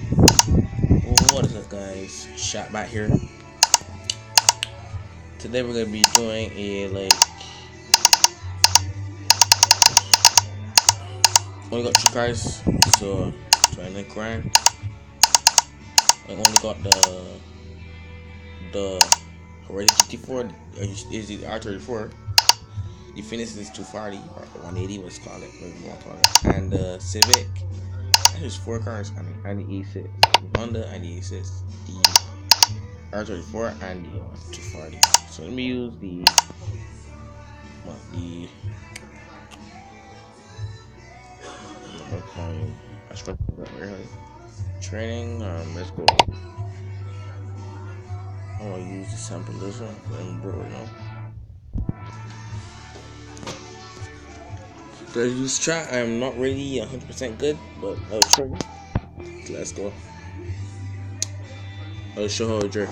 What is up, guys? Shot back here. Today we're gonna be doing a only got 2 cars, so trying to grind. I only got the Horizon GT4. Is the R34? The Infiniti is 240 or 180, what's called it, whatever you want to call it, and the Civic. There's 4 cars, and the E6, the Honda, and the E6, the R34, and the 240. So let me use the training. Let's go. I'm gonna use the sample this one and bro, Let's use try. I'm not really 100% good, but I'll try. Let's go. I'll show how to drift.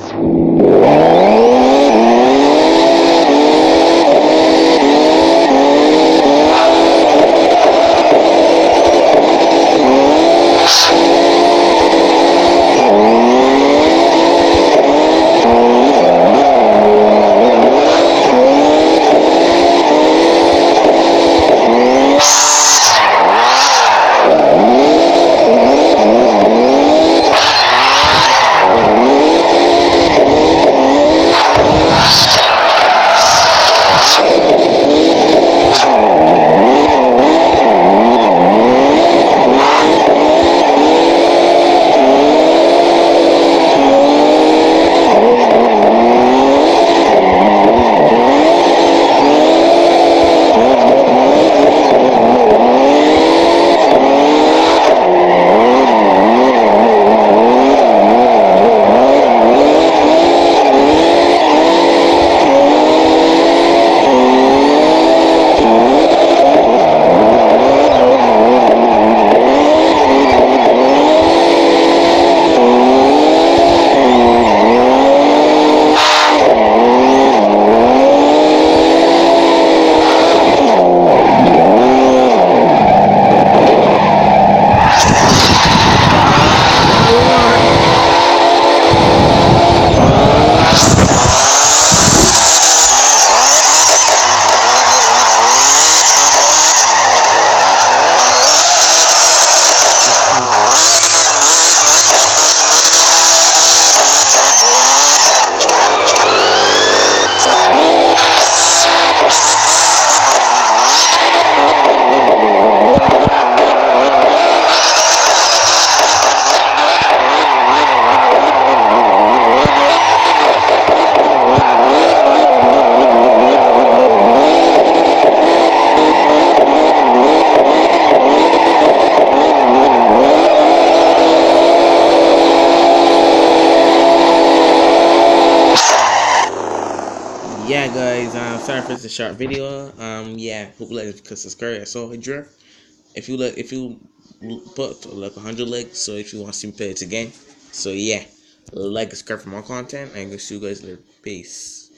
Yeah, guys, sorry for the short video. Yeah, hope you like it, subscribe. So drift. If you put like 100 likes, so if you want to see me play it again, so yeah, like, subscribe for more content, and go see you guys later. Peace.